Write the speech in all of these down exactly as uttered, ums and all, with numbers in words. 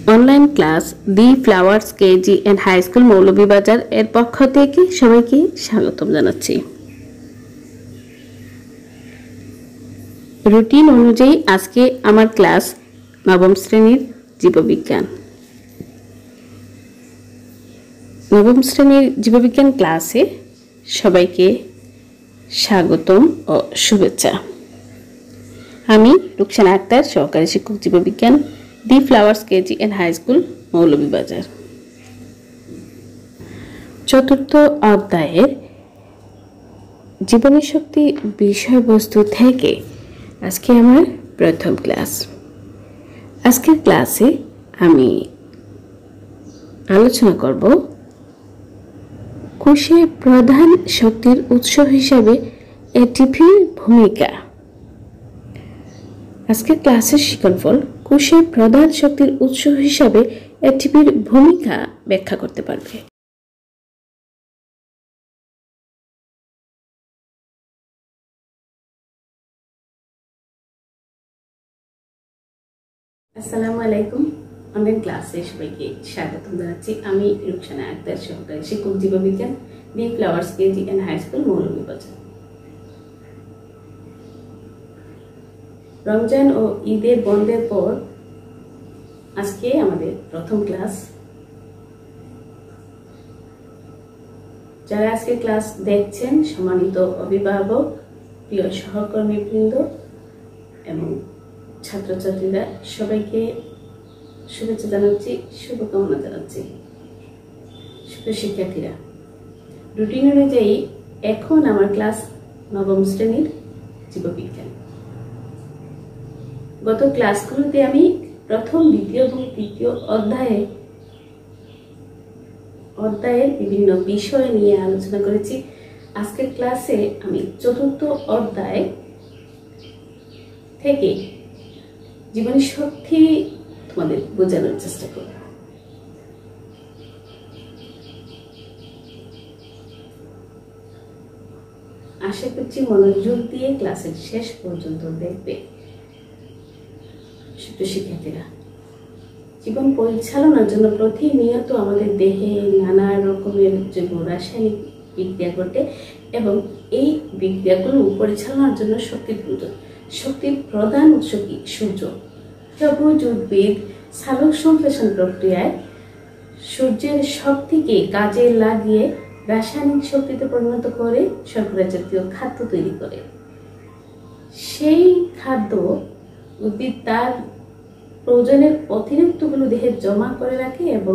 Online class the flowers KG and high school Moulvibazar এর পক্ষ থেকে সবাইকে স্বাগতম জানাচ্ছি। রুটিন অনুযায়ী আজকে আমার ক্লাস নবম শ্রেণীর জীববিজ্ঞান। নবম শ্রেণীর জীববিজ্ঞান ক্লাসে সবাইকে স্বাগতম ও শুভেচ্ছা। আমি রুকসানা আক্তার, সহকারী শিক্ষক জীববিজ্ঞান, the flowers KG and high school Moulvibazar. চতুর্থ অধ্যায়ের জীবনী শক্তি বিষয়বস্তু থেকে আজকে আমার প্রথম ক্লাস। আজকের ক্লাসে আমি আলোচনা করব কোষে প্রধান শক্তির উৎস হিসাবে এটিপির ভূমিকা। আজকের ক্লাসের শিক্ষণফল কোষের প্রধান শক্তির উৎস হিসাবে এটিপির ভূমিকা ব্যাখ্যা করতে পারবে। আসসালামু আলাইকুম। অনলাইন ক্লাসে সবাইকে স্বাগতম জানাচ্ছি। আমি রুকসানা আক্তার, সহকারী শিক্ষক জীববিজ্ঞান, the flowers KG and high school Moulvibazar. Ramzan ও ঈদের বন্ধের পর আজকে আমাদের প্রথম ক্লাস। যারা আজকে ক্লাস দেখছেন, সম্মানিত অভিভাবক, প্রিয় সহকর্মীবৃন্দ এবং ছাত্রছাত্রীরা, সবাইকে শুভেচ্ছা জানাচ্ছি, শুভকামনা জানাচ্ছি। প্রিয় শিক্ষার্থীরা, রুটিন অনুযায়ী এখন আমার ক্লাস নবম শ্রেণীর জীববিজ্ঞান। গত ক্লাসগুলোতে আমি প্রথম, দ্বিতীয় এবং তৃতীয় অধ্যায়ে অধ্যায়ের বিভিন্ন বিষয় নিয়ে আলোচনা করেছি। আজকের ক্লাসে আমি চতুর্থ অধ্যায় থেকে জীবনী শক্তি তোমাদের বোঝানোর চেষ্টা করব। আশা করছি মনোযোগ দিয়ে ক্লাসের শেষ পর্যন্ত দেখবে। শিক্ষার্থীরা, জীবন পরিচালনার জন্য প্রতিনিয়ত আমাদের দেহে নানা রকমের জৈব রাসায়নিক বিক্রিয়া ঘটে এবং এই বিক্রিয়াগুলো পরিচালনার জন্য শক্তির প্রয়োজন। শক্তির প্রধান উৎস কি? সূর্য। সবুজ উদ্ভিদ সালোক সংশ্লেষণ প্রক্রিয়ায় সূর্যের শক্তিকে কাজে লাগিয়ে রাসায়নিক শক্তিতে পরিণত করে শর্করা জাতীয় খাদ্য তৈরি করে। সেই খাদ্য উদ্ভিদ তার প্রয়োজনের অতিরিক্তগুলো দেহে জমা করে রাখে এবং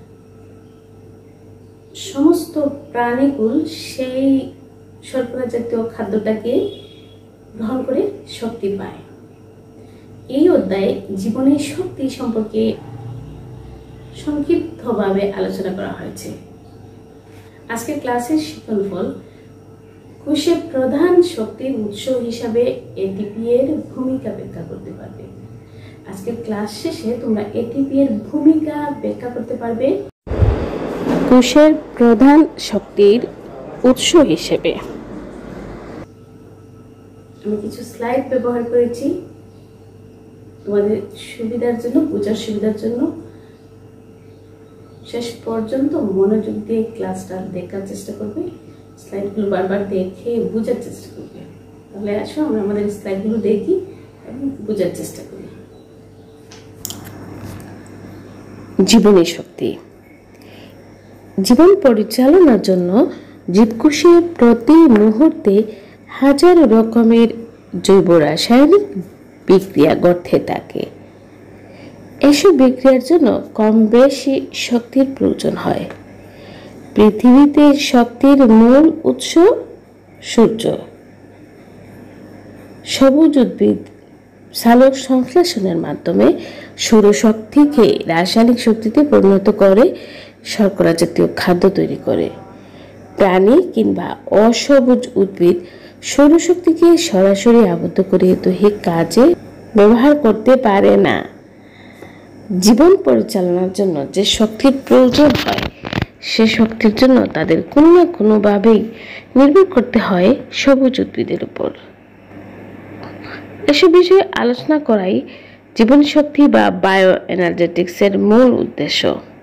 সমস্ত প্রাণীগুলো সেই শর্করা জাতীয় খাদ্যটাকে গ্রহণ করে শক্তি পায়। এই অধ্যায়ে জীবনের শক্তি সম্পর্কে সংক্ষিপ্তভাবে আলোচনা করা হয়েছে। আজকের ক্লাসের শিক্ষণফল কোষে প্রধান শক্তির উৎস হিসাবে এটিপি এর ভূমিকা ব্যাখ্যা করতে পারবে। আজকের ক্লাস শেষে তোমরা এটিপি এর ভূমিকা ব্যাখ্যা করতে পারবে কোষের প্রধান শক্তির উৎস হিসেবে। আমি কিছু স্লাইড ব্যবহার করেছি তোমাদের সুবিধার জন্য, বোঝার সুবিধার জন্য। শেষ পর্যন্ত মনোযোগ দিয়ে ক্লাসটা দেখার চেষ্টা করবে, স্লাইডগুলো বারবার দেখে বোঝার চেষ্টা করবে। তাহলে আসো আমরা আমাদের স্লাইডগুলো দেখি এবং বোঝার চেষ্টা করি। জীবনী শক্তি। জীবন পরিচালনার জন্য জীবকোষে প্রতি মুহূর্তে হাজার রকমের জৈব রাসায়নিক বিক্রিয়া ঘটতে থাকে। এসব বিক্রিয়ার জন্য কম বেশি শক্তির প্রয়োজন হয়। পৃথিবীতে শক্তির মূল উৎস সূর্য। সবুজ উদ্ভিদ সালোক সংশ্লেষণের মাধ্যমে সৌরশক্তিকে রাসায়নিক শক্তিতে পরিণত করে শর্করা জাতীয় খাদ্য তৈরি করে। প্রাণী কিংবা অসবুজ উদ্ভিদ সৌরশক্তিকে সরাসরি আবদ্ধ করে দৈহিক কাজে ব্যবহার করতে পারে না। জীবন পরিচালনার জন্য যে শক্তির প্রয়োজন হয়, সে শক্তির জন্য তাদের কোনো না কোনোভাবেই নির্ভর করতে হয় সবুজ উদ্ভিদের উপর। এসব বিষয়ে আলোচনা করাই জীবনী শক্তি বা বায়ো এনার্জেটিক্সের মূল উদ্দেশ্য।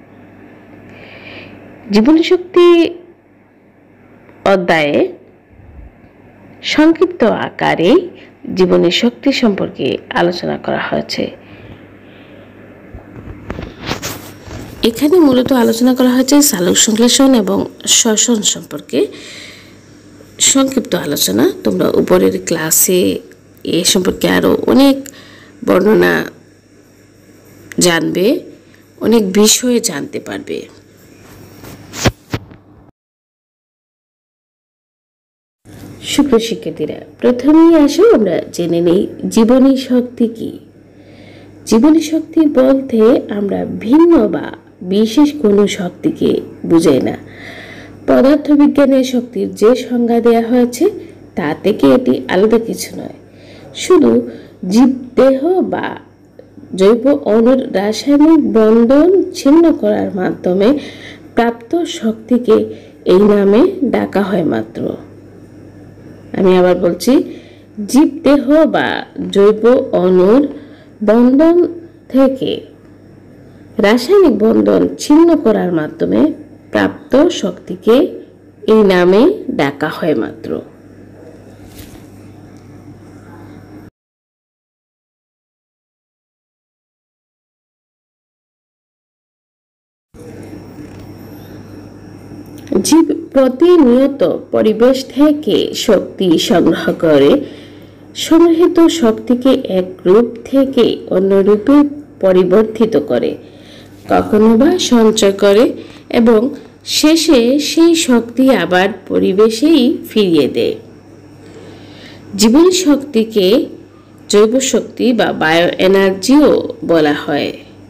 জীবনী শক্তি অধ্যায়ে সংক্ষিপ্ত আকারে জীবনী শক্তি সম্পর্কে আলোচনা করা হয়েছে। এখানে মূলত আলোচনা করা হয়েছে সালোক সংশ্লেষণ এবং শ্বসন সম্পর্কে সংক্ষিপ্ত আলোচনা। তোমরা উপরের ক্লাসে এ সম্পর্কে আরও অনেক বর্ণনা জানবে, অনেক বিষয়ে জানতে পারবে। সুপ্রিয় শিক্ষার্থীরা, প্রথমেই আসো আমরা জেনে নেই জীবনী শক্তি কি। জীবনী শক্তি বলতে আমরা ভিন্ন বা বিশেষ কোনো শক্তিকে বুঝাই না। পদার্থবিজ্ঞানের শক্তির যে সংজ্ঞা দেওয়া হয়েছে তা থেকে এটি আলাদা কিছু নয়। শুধু জীবদেহ বা জৈব অণুর রাসায়নিক বন্ধন ছিন্ন করার মাধ্যমে প্রাপ্ত শক্তিকে এই নামে ডাকা হয় মাত্র। আমি আবার বলছি, জীবদেহ বা জৈব অণুর বন্ধন থেকে রাসায়নিক বন্ধন ছিন্ন করার মাধ্যমে প্রাপ্ত শক্তিকে এই নামে ডাকা হয় মাত্র। জীব প্রতিনিয়ত পরিবেশ থেকে শক্তি সংগ্রহ করে। সংগৃহীত শক্তিকে এক রূপ থেকে অন্য রূপে পরিবর্তিত করে, কখনো বা সঞ্চয় করে এবং শেষে সেই শক্তি আবার পরিবেশেই ফিরিয়ে দেয়। জীবনী শক্তিকে জৈব শক্তি বা বায়ো এনার্জিও বলা হয়।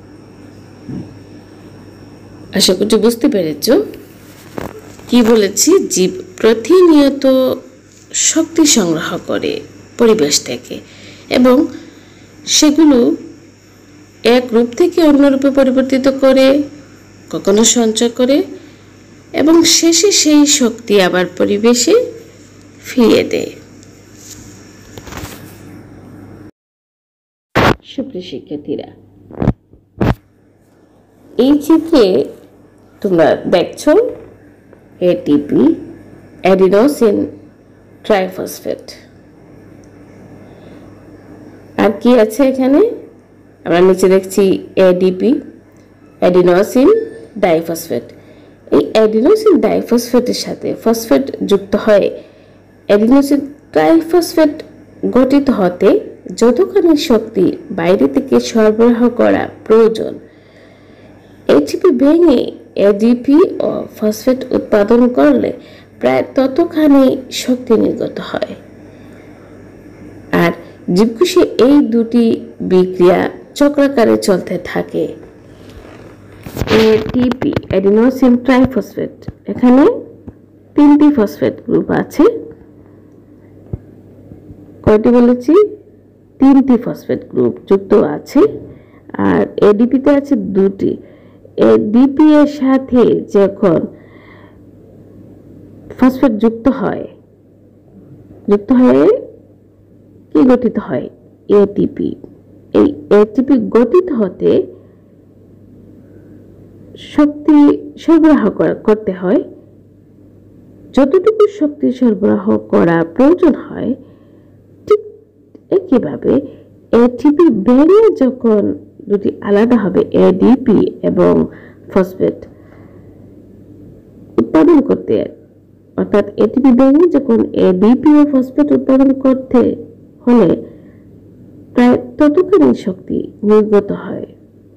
আশা করছি বুঝতে পেরেছ কি বলেছি। জীব প্রতিনিয়ত শক্তি সংগ্রহ করে পরিবেশ থেকে এবং সেগুলো এক রূপ থেকে অন্য রূপে পরিবর্তিত করে, কখনো সঞ্চয় করে এবং শেষে সেই শক্তি আবার পরিবেশে ফিরিয়ে দেয়। সুপ্রিয় শিক্ষার্থীরা, এই চিত্রে তোমরা দেখছো এটিপি, অ্যাডিনোসিন ট্রাইফসফেট। আর কি আছে এখানে? আমরা নিচে দেখছি এডিপি, অ্যাডিনোসিন ডাইফসফেট। এই অ্যাডিনোসিন ডাইফসফেটের সাথে ফসফেট যুক্ত হয়ে অ্যাডিনোসিন ট্রাইফসফেট গঠিত হতে যতখানি শক্তি বাইরে থেকে সরবরাহ করা প্রয়োজন, এটিপি ভেঙে এডিপি ও ফসফেট উৎপাদন করলে প্রায় ততখানি শক্তি নির্গত হয়। আর জীবকোষে এই দুটি বিক্রিয়া চক্রাকারে চলতে থাকে। এটিপি, অ্যাডিনোসিন ট্রাইফসফেট, এখানে তিনটি ফসফেট গ্রুপ আছে। কয়টি বলেছি? তিনটি ফসফেট গ্রুপ যুক্ত আছে। আর এডিপিতে আছে দুটি। এডিপি এর সাথে যখন ফসফেট যুক্ত হয়, যুক্ত হয়ে কি গঠিত হয়? এটিপি। এই এটিপি গঠিত হতে শক্তি সরবরাহ করতে হয়। যতটুকু শক্তি সরবরাহ করা প্রয়োজন হয়, ঠিক একইভাবে এটিপি ভেঙে যখন দুটি আলাদা হবে, এডিপি এবং ফসফেট উৎপাদন করতে, অর্থাৎ এটিপি ভেঙে যখন এডিপি ও ফসফেট উৎপাদন করতে হলে প্রায় ততখানি শক্তি নির্গত হয়।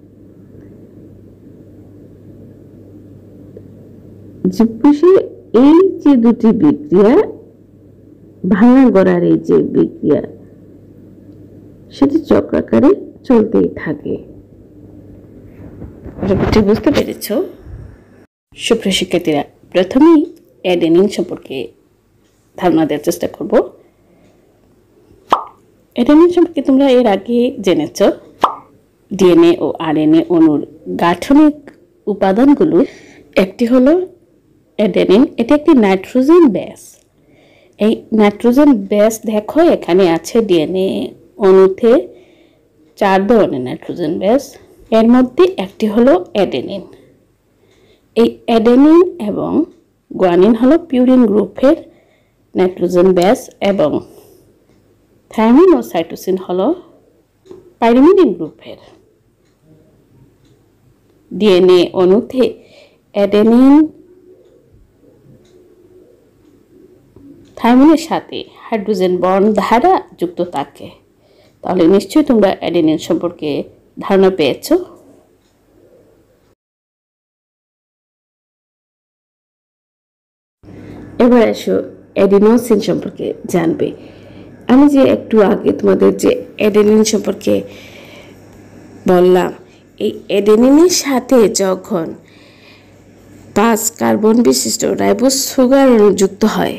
জীবকোষে এই যে দুটি বিক্রিয়া, ভাঙা গড়ার এই যে বিক্রিয়া, সেটি চক্রাকারে চলতেই থাকে। বুঝতে পেরেছ? সুপ্রিয় শিক্ষার্থীরা, প্রথমেই অ্যাডেনিন সম্পর্কে ধারণা দেওয়ার চেষ্টা করব। অ্যাডেনিন সম্পর্কে তোমরা এর আগে জেনেছ। ডিএনএ ও আরএনএ অণুর গাঠনিক উপাদানগুলো একটি হলো অ্যাডেনিন। এটি একটি নাইট্রোজেন বেস। এই নাইট্রোজেন বেস দেখো এখানে আছে ডিএনএ অণুতে চার ধরনের নাইট্রোজেন বেস। এর মধ্যে একটি হলো অ্যাডেনিন। এই অ্যাডেনিন এবং গুয়ানিন হলো পিউরিন গ্রুপের নাইট্রোজেন বেস এবং থায়ামিন ও সাইটোসিন হলো পাইরিমিডিন গ্রুপের। ডিএনএ অণুতে অ্যাডেনিন থায়ামিনের সাথে হাইড্রোজেন বন্ড দ্বারা যুক্ত থাকে। তাহলে নিশ্চয়ই তোমরা অ্যাডেনিন সম্পর্কে ধারণা পেয়েছো। এবার এসো অ্যাডিনোসিন সম্পর্কে জানবে। আমি যে একটু আগে তোমাদের যে অ্যাডেনিন সম্পর্কে বললাম, এই অ্যাডেনিনের সাথে যখন পাঁচ কার্বন বিশিষ্ট রাইবোজ সুগার যুক্ত হয়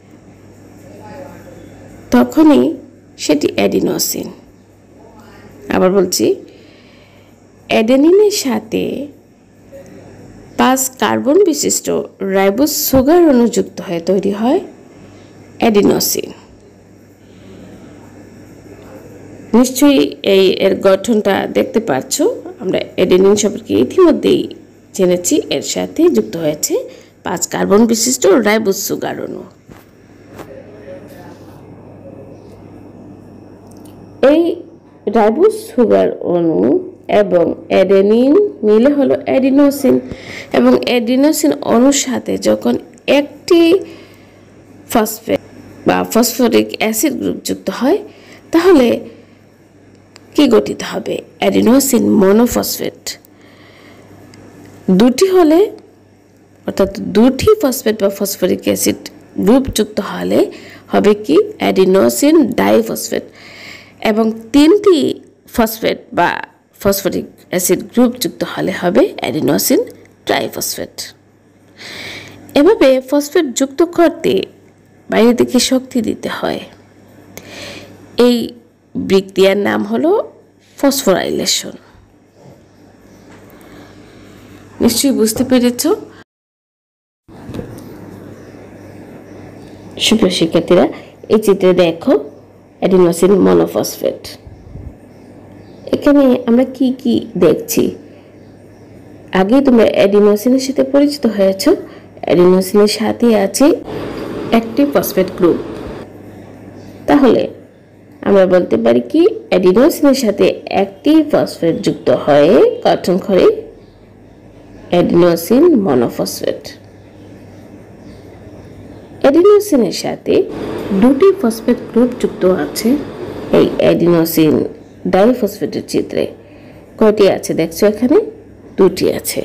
তখনই সেটি অ্যাডিনোসিন। আবার বলছি, অ্যাডেনিনের সাথে পাঁচ কার্বন বিশিষ্ট রাইবোজ সুগার অণু যুক্ত হয়ে তৈরি হয় অ্যাডিনোসিন। নিশ্চয়ই এই এর গঠনটা দেখতে পাচ্ছ। আমরা অ্যাডেনিন সম্পর্কে ইতিমধ্যেই জেনেছি, এর সাথে যুক্ত হয়েছে পাঁচ কার্বন বিশিষ্ট রাইবোজ সুগার অণু। এই রাইবোজ সুগার অণু এবং অ্যাডেনিন মিলে হলো অ্যাডিনোসিন, এবং অ্যাডিনোসিন অণুর সাথে যখন একটি ফসফেট বা ফসফরিক অ্যাসিড গ্রুপ যুক্ত হয় তাহলে কি গঠিত হবে? Adenosine monophosphate. দুটি হলে অর্থাৎ দুটি ফসফেট বা ফসফরিক অ্যাসিড গ্রুপ যুক্ত হলে হবে কি? Adenosine diphosphate. এবং তিনটি ফসফেট বা ফসফরিক অ্যাসিড গ্রুপ যুক্ত হলে হবে অ্যাডিনোসিন ট্রাইফসফেট। এভাবে ফসফেট যুক্ত করতে বাইরে থেকে শক্তি দিতে হয়। এই বিক্রিয়ার নাম হলো ফসফোরাইলেশন। নিশ্চয়ই বুঝতে পেরেছ। সুপ্রিয় শিক্ষার্থীরা, এই চিত্রে দেখো অ্যাডিনোসিন মনোফসফেট। এখানে আমরা কি কি দেখছি? আগে তোমরা অ্যাডিনোসিনের সাথে পরিচিত হয়েছ। অ্যাডিনোসিনের সাথে আছে একটি ফসফেট গ্রুপ। তাহলে আমরা বলতে পারি কি, অ্যাডিনোসিনের সাথে একটি ফসফেট যুক্ত হয়ে গঠন করে অ্যাডিনোসিন মনোফসফেট। অ্যাডিনোসিনের সাথে দুটি ফসফেট গ্রুপ যুক্ত আছে এই অ্যাডিনোসিন ডাইফসফেটের চিত্রে। কয়টি আছে দেখছো? এখানে দুটি আছে।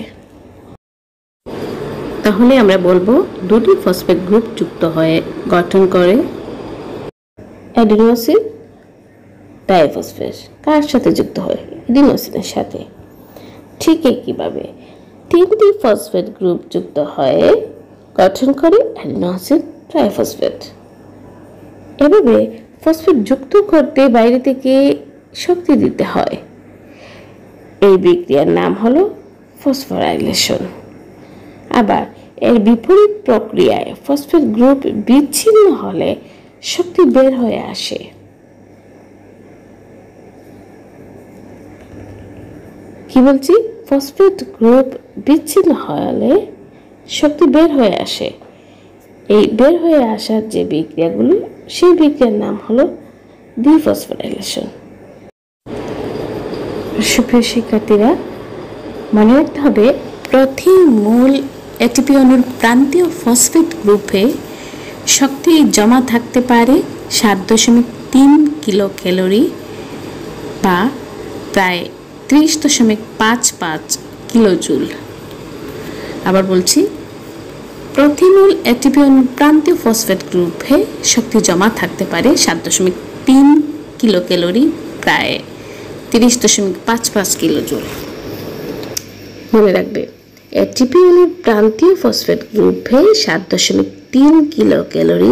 তাহলে আমরা বলবো দুটি ফসফেট গ্রুপ যুক্ত হয়ে গঠন করে অ্যাডিনোসিন ডাইফসফেট। কার সাথে যুক্ত হয়? অ্যাডিনোসিনের সাথে। ঠিক একইভাবে তিনটি ফসফেট গ্রুপ যুক্ত হয়ে গঠন করে অ্যাডিনোসিন ট্রাইফসফেট। এভাবে ফসফেট যুক্ত করতে বাইরে থেকে শক্তি দিতে হয়। এই বিক্রিয়ার নাম হলো ফসফোরাইলেশন। আবার এর বিপরীত প্রক্রিয়ায় ফসফেট গ্রুপ বিচ্ছিন্ন হলে শক্তি বের হয়ে আসে। কি বলছি? ফসফেট গ্রুপ বিচ্ছিন্ন হলে শক্তি বের হয়ে আসে। এই বের হয়ে আসার যে বিক্রিয়াগুলো, সেই বিক্রিয়ার নাম হলো ডিফসফোরাইলেশন। সুপ্রিয় শিক্ষার্থীরা, মনে রাখতে হবে প্রতি মূল এটিপি অণুর প্রান্তীয় ফসফেট গ্রুপে শক্তি জমা থাকতে পারে সাত দশমিক তিন কিলো ক্যালোরি বা প্রায় ত্রিশ দশমিক পাঁচ পাঁচ কিলো জুল। আবার বলছি, প্রতি মূল এটিপি অণুর প্রান্তীয় ফসফেট গ্রুপে শক্তি জমা থাকতে পারে সাত দশমিক তিন কিলো ক্যালোরি প্রায় তিরিশ দশমিক পাঁচ পাঁচ কিলো জুল। মনে রাখবে, এটিপি অণুর প্রান্তীয় ফসফেট গ্রুপে সাত দশমিক তিন কিলো ক্যালোরি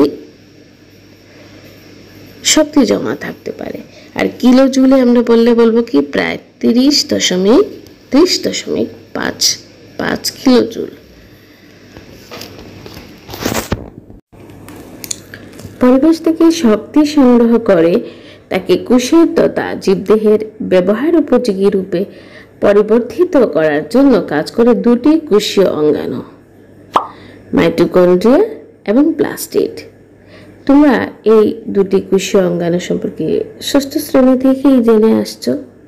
শক্তি জমা থাকতে পারে। আর কিলো জুলে আমরা বললে বলবো কি, প্রায় তিরিশ দশমিক ত্রিশ দশমিক পাঁচ পাঁচ কিলো জুল। পরিবেশ থেকে শক্তি সংগ্রহ করে তাকে কোষের তথা জীবদেহের ব্যবহার উপযোগী রূপে পরিবর্তিত করার জন্য কাজ করে দুটি কোষীয় অঙ্গাণু, মাইটোকন্ড্রিয়া এবং প্লাস্টিড। তোমরা এই দুটি কোষীয় অঙ্গাণু সম্পর্কে ষষ্ঠ শ্রেণী থেকেই জেনে আসছো।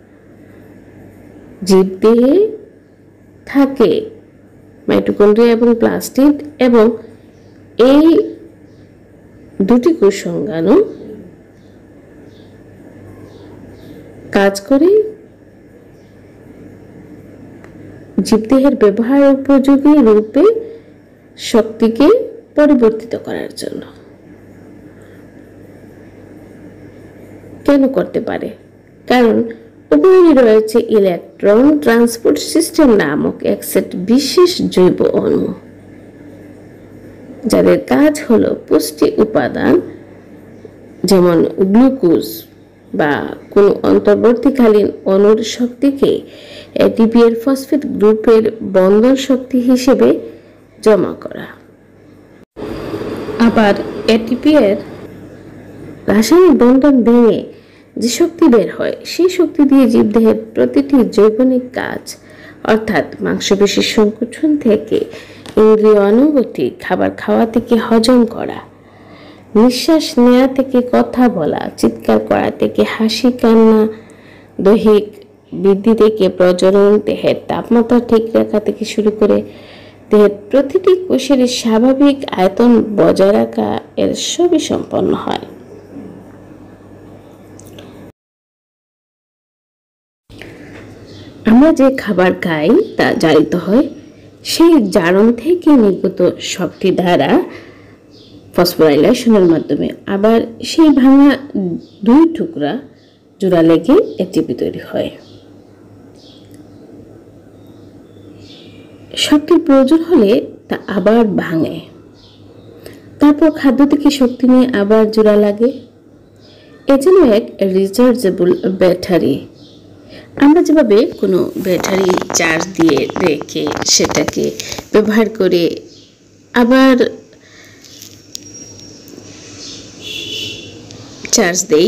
জীবদেহে থাকে মাইটোকন্ড্রিয়া এবং প্লাস্টিড, এবং এই দুটি কোষ অঙ্গাণু কাজ করে জীবদেহের ব্যবহার উপযোগী রূপে শক্তিকে পরিবর্তিত করার জন্য। কেন করতে পারে? কারণ উভয়ই রয়েছে ইলেকট্রন ট্রান্সপোর্ট সিস্টেম নামক এক সেট বিশেষ জৈব অণু, যাদের কাজ হলো পুষ্টি উপাদান যেমন গ্লুকোজ বা কোনো অন্তর্বর্তীকালীন অণুর শক্তিকে এটিপি এর ফসফেট গ্রুপের বন্ধন শক্তি হিসেবে জমা করা। আবার এটিপি এর রাসায়নিক বন্ধন ভেঙে যে শক্তি বের হয়, সেই শক্তি দিয়ে জীবদেহের প্রতিটি জৈবনিক কাজ, অর্থাৎ মাংসপেশির সংকোচন থেকে ইন্দ্রিয় অনুভূতি, খাবার খাওয়া থেকে হজম করা, নিঃশ্বাস নেওয়া থেকে কথা বলা, চিৎকার করা থেকে হাসি কান্না, দৈহিক বৃদ্ধি থেকে প্রজনন, দেহের তাপমাত্রা ঠিক রাখা থেকে শুরু করে দেহের প্রতিটি কোষের স্বাভাবিক আয়তন বজায় রাখা, এর সবই সম্পন্ন হয়। আমরা যে খাবার খাই তা জারিত হয় সেই জারণ থেকে নির্গত শক্তি দ্বারা ফসফোরাইলেশনের মাধ্যমে। আবার সেই ভাঙা দুই টুকরা জোড়া লেগে এটিপি তৈরি হয়। শক্তির প্রয়োজন হলে তা আবার ভাঙে, তারপর খাদ্য থেকে শক্তি নিয়ে আবার জোড়া লাগে। এ যেন এক রিচার্জেবল ব্যাটারি। আমরা যেভাবে কোনো ব্যাটারি চার্জ দিয়ে রেখে সেটাকে ব্যবহার করে আবার চার্জ দেই,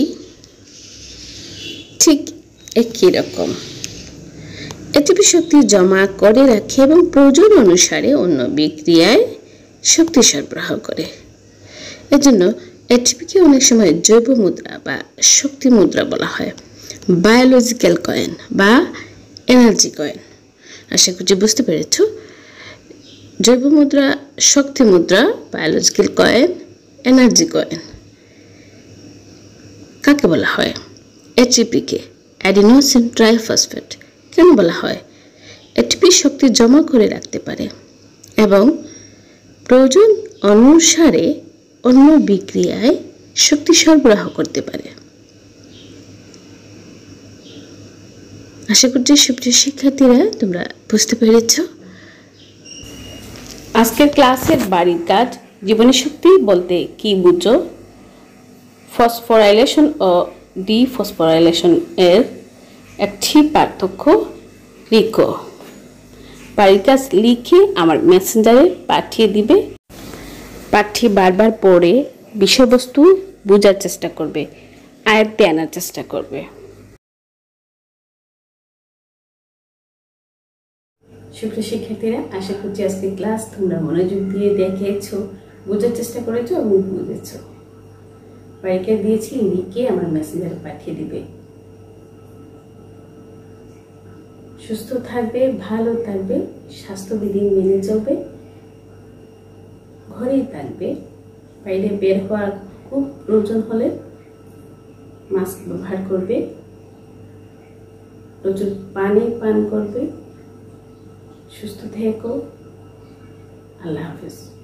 ঠিক একই রকম এটিপি শক্তি জমা করে রাখে এবং প্রয়োজন অনুসারে অন্য বিক্রিয়ায় শক্তি সরবরাহ করে। এজন্য এটিপিকে অনেক সময় জৈব মুদ্রা বা শক্তি মুদ্রা বলা হয়, বায়োলজিক্যাল কয়েন বা এনার্জি কয়েন। আশা করছি বুঝতে পেরেছ। জৈব মুদ্রা, শক্তি মুদ্রা, বায়োলজিক্যাল কয়েন, এনার্জি কয়েন কাকে বলা হয়? এটিপিকে, অ্যাডিনোসিন ট্রাইফসফেট। কেন বলা হয়? এটিপি শক্তি জমা করে রাখতে পারে এবং প্রয়োজন অনুসারে অন্য বিক্রিয়ায় শক্তি সরবরাহ করতে পারে। আশা করছি সুপ্রিয় শিক্ষার্থীরা তোমরা বুঝতে পেরেছ। আজকের ক্লাসের বাড়ির কাজ, জীবনী শক্তি বলতে কি বুঝো, ফসফোরাইলেশন ও ডিফসফোরাইলেশন এর একটি পার্থক্য লিখো। বাড়ির কাজ লিখে আমার মেসেঞ্জারে পাঠিয়ে দিবে। পাঠিয়ে বারবার পড়ে বিষয়বস্তু বোঝার চেষ্টা করবে, আয়ত্তে আনার চেষ্টা করবে। সুপ্রিয় শিক্ষার্থীরা, আশা করছি আজকে ক্লাস তোমরা মনোযোগ দিয়ে দেখেছো, বোঝার চেষ্টা করেছো এবং বুঝেছো। বাড়িকে দিয়েছি, লিখে আমার মেসেঞ্জারে পাঠিয়ে দিবে। সুস্থ থাকবে, ভালো থাকবে, স্বাস্থ্যবিধি মেনে চলবে, ঘরেই থাকবে। বাইরে বের হওয়ার খুব প্রয়োজন হলে মাস্ক ব্যবহার করবে, প্রচুর পানি পান করবে। সুস্থ থেকো। আল্লাহ হাফেজ।